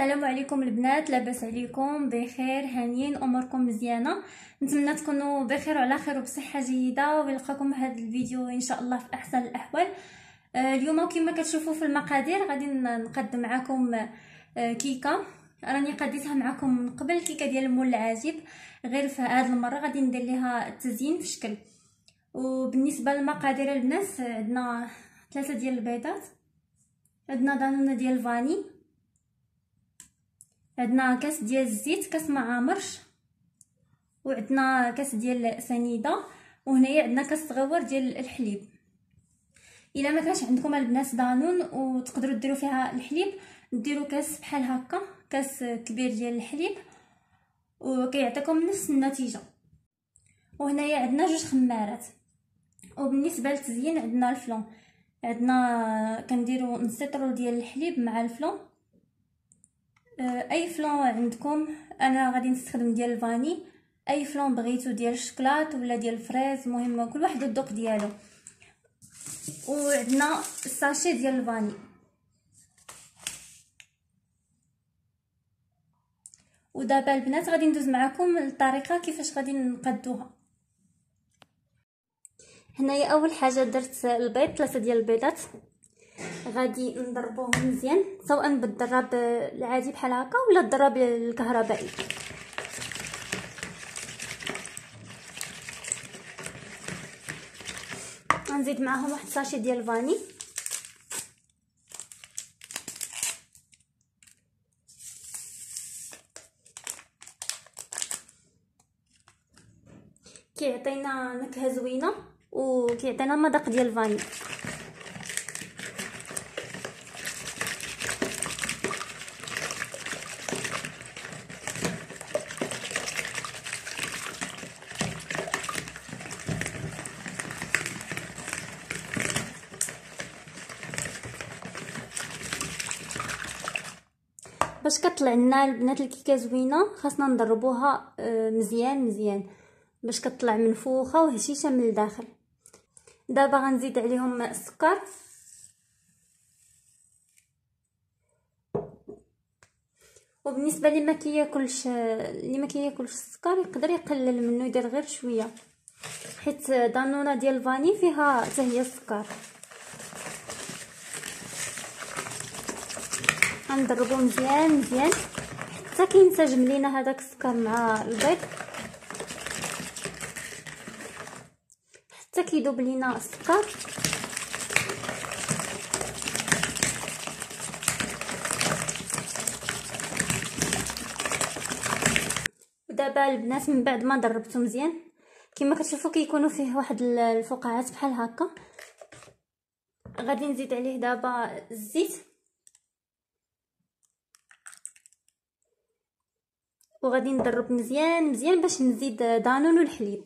السلام عليكم البنات، لاباس عليكم؟ بخير؟ هانيين؟ اموركم مزيانه؟ نتمنى تكونوا بخير وعلى خير وبصحه جيده، ونلقاكم هذا الفيديو ان شاء الله في احسن الاحوال. اليوم كما كتشوفوا في المقادير غادي نقدم معكم كيكه راني قديتها معكم من قبل، الكيكه ديال مول العاجب، غير في هذه المره غادي ندير ليها التزيين في شكل. وبالنسبه للمقادير البنات، عندنا 3 ديال البيضات، عندنا دانونه ديال الفاني، عندنا كاس ديال الزيت، كاس ما عامرش، وعندنا كاس ديال سنيده، وهنايا عندنا كاس صغيور ديال الحليب. الا ما كانش عندكم البنات دانون وتقدروا ديروا فيها الحليب، ديروا كاس بحال هكا، كاس كبير ديال الحليب، وكيعطيكم نفس النتيجه. وهنايا عندنا 2 خمارات. وبالنسبه للتزيين عندنا الفلون، عندنا كنديروا نسيطرو ديال الحليب مع الفلون، اي فلون عندكم. انا غادي نستخدم ديال الفاني، اي فلون بغيتو ديال الشكلاط ولا ديال الفريز، المهم كل واحد الذوق ديالو. وعندنا الساشي ديال الفاني. ودابا البنات غادي ندوز معكم الطريقه كيفاش غادي نقادوها. هنايا اول حاجه درت البيض، 3 ديال البيضات، غادي نضربوهم مزيان، سواء بالضراب العادي بحال هكا ولا الضراب الكهربائي. غنزيد معاهم واحد ساشي ديال الفاني، كيعطينا نكهه زوينه وكيعطينا مذاق ديال الفاني. باش كطلع لنا البنات الكيكه زوينه خاصنا نضربوها مزيان مزيان باش كطلع منفوخه وهشيشه من الداخل. دابا غنزيد عليهم السكر، وبالنسبه اللي ما كياكلش السكر يقدر يقلل منه، يدير غير شويه، حيت دانونه ديال الفاني فيها حتى هي السكر. غنضربو مزيان مزيان حتى كينسجم لينا هذاك السكر مع البيض، حتى كيذوب لينا السكر. ودابا البنات من بعد ما ضربته مزيان كما كتشوفوا كيكونوا فيه واحد الفقاعات بحال هكا، غادي نزيد عليه دابا الزيت، وغادي نضرب مزيان مزيان باش نزيد دانون والحليب.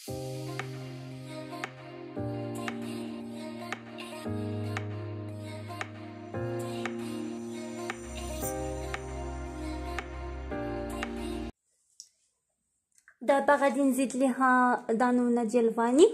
دابا غادي نزيد ليها دانونه ديال الفاني.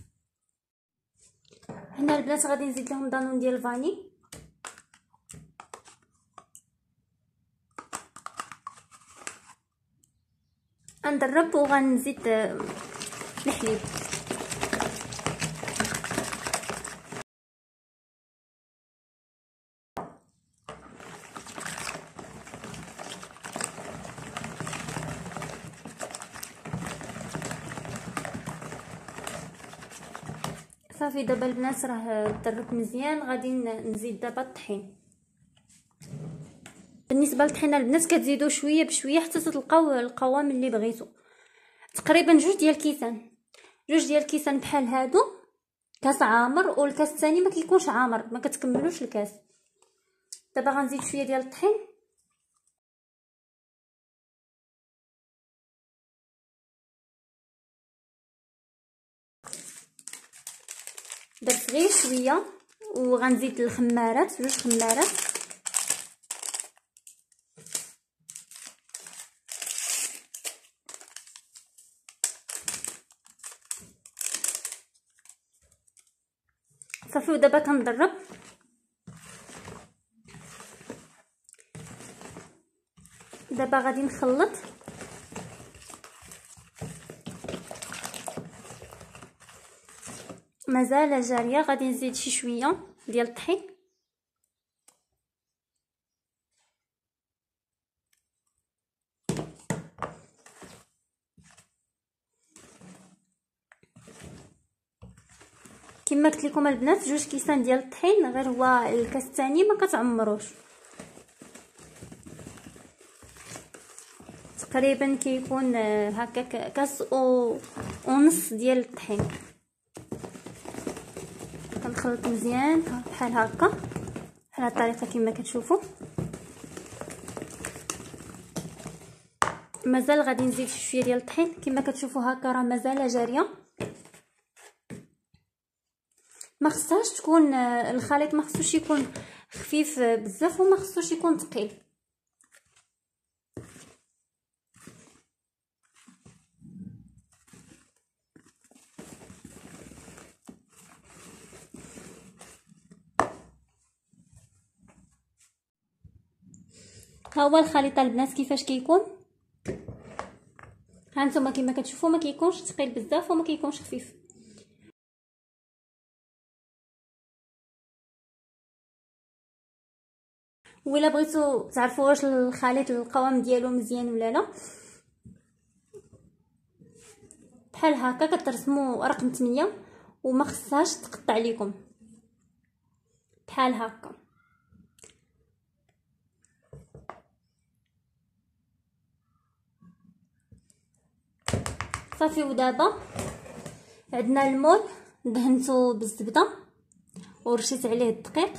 هنا البنات غادي نزيد لهم دانون ديال الفاني، غنضرب وغنزيد الحليب. صافي دابا البنات راه ضربت مزيان، غادي نزيد دابا الطحين. بالنسبه للطحينه البنات كتزيدوا شويه بشويه حتى تلقاو القوام اللي بغيتو. تقريبا 2 ديال الكيسان، 2 ديال الكيسان بحال هادو، كاس عامر والكاس الثاني ما كيكونش عامر، ما كتكملوش الكاس. دابا غنزيد شويه ديال الطحين، درت غير شويه، وغنزيد الخمارات، 2 خمارات. صافي ودابا كنضرب. دابا غادي نخلط. مازال جاريه، غادي نزيد شي شويه ديال الطحين. كما قلت لكم البنات 2 كيسان ديال الطحين، غير هو الكاس الثاني ما كتعمروش. تقريبا كيكون هكا كاس ونص ديال الطحين. كنخلط مزيان بحال هكا، بحال هاد الطريقه كما كتشوفوا. مازال غادي نزيد شويه ديال الطحين. كما كتشوفوا هكا راه مازال جاريه. ما خصهاش تكون الخليط، ما خصوش يكون خفيف بزاف وما خصوش يكون ثقيل. ها هو الخليط البنات كيفاش كيكون. ها نتوما كما كتشوفوا ما كيكونش ثقيل بزاف وما كيكونش خفيف. ولا بغيتو تعرفوا واش الخليط القوام ديالو مزيان ولا لا، بحال هكا كترسموا رقم 8 وما خصهاش تقطع لكم بحال هكا. صافي. ودابا عندنا المول دهنته بالزبده ورشيت عليه الدقيق.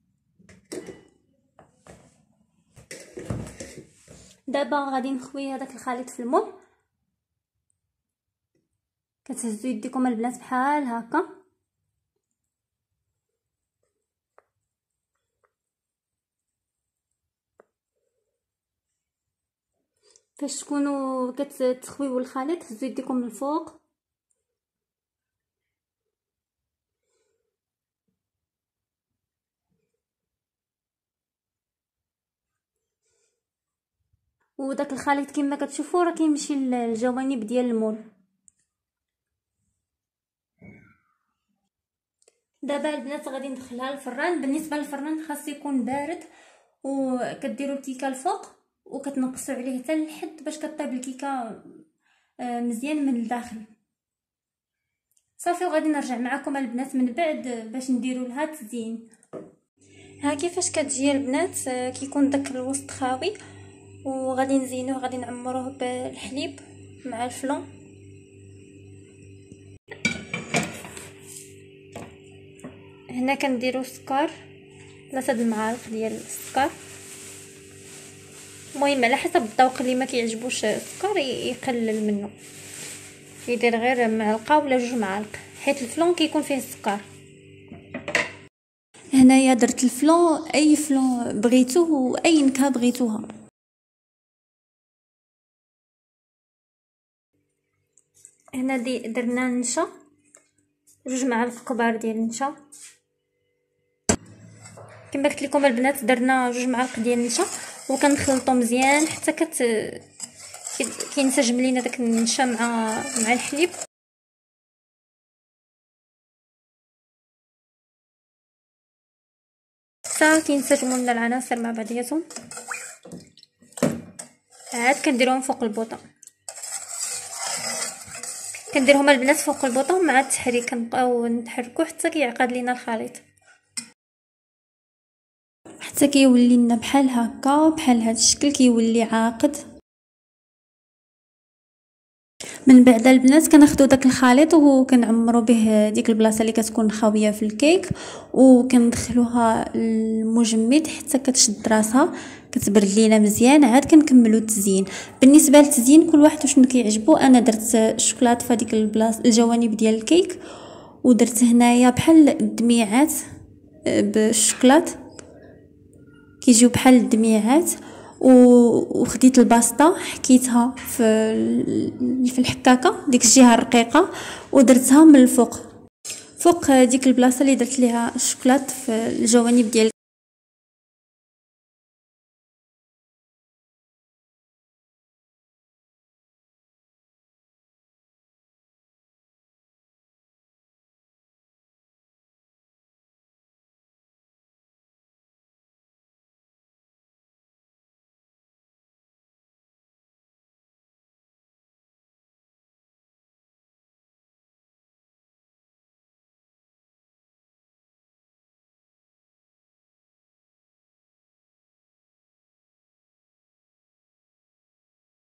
دابا غادي نخوي هذاك الخليط في المول. كتهزوا يديكم البنات بحال هكا. فاش تكونوا كتخويو الخليط هزوا يديكم من الفوق. وداك الخليط كما كتشوفوا راه كيمشي للجوانب ديال المول. دابا البنات غادي ندخلها للفران. بالنسبه للفران خاص يكون بارد، وكديروا الكيكه الفوق وكتنقصوا عليه حتى لحد باش كطيب الكيكه مزيان من الداخل. صافي. وغادي نرجع معكم البنات من بعد باش نديروا لها التزيين. ها كيفاش كتجي البنات، كيكون داك الوسط خاوي، وغادي نزينوه، غادي نعمروه بالحليب مع الفلون. هنا كنديروا السكر 3 المعالق ديال السكر. المهم على حسب الذوق، اللي ما كيعجبوش السكر يقلل منه، يدير غير معلقه ولا 2 معالق، حيت الفلون كيكون فيه السكر. هنايا درت الفلون، اي فلون بغيتوه واي نكهه بغيتوها. هنا درنا النشا، 2 معالق كبار ديال النشا. كما قلت لكم البنات درنا 2 معالق ديال النشا وكنخلطو مزيان حتى كينسجم لينا داك النشا مع الحليب. حتى كينسجموا لنا العناصر مع بعضياتهم. عاد كنديروهم فوق البوطه، كنديرهم البنات فوق البوطه مع التحريك، كنبقاو نحركو حتى كيعقد لينا الخليط، حتى كيولي لنا بحال هكا، بحال هذا الشكل كيولي عاقد. من بعد البنات كناخذوا داك الخليط وكنعمروا به ديك البلاصه اللي كتكون خاويه في الكيك، وكندخلوها المجمد حتى كتشد راسها، كتبرد لينا مزيان. عاد كنكملوا التزيين. بالنسبه للتزيين كل واحد وشنو كيعجبو. انا درت الشوكولاط في هذيك البلاصه الجوانب ديال الكيك، ودرت هنايا بحال الدميعات بالشوكولاط، كيجيو بحال الدميعات. وخديت الباستا حكيتها في الحكاكه ديك الجهه الرقيقه ودرتها من الفوق، فوق ديك البلاصه اللي درت ليها الشوكولاط في الجوانب ديال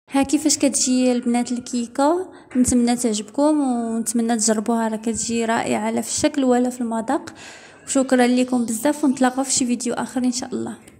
ها كيفاش كتجي البنات الكيكه. نتمنى تعجبكم ونتمنى تجربوها، راه كتجي رائعه لا في الشكل ولا في المذاق. وشكرا لكم بزاف، ونتلاقاو في شي فيديو اخر ان شاء الله.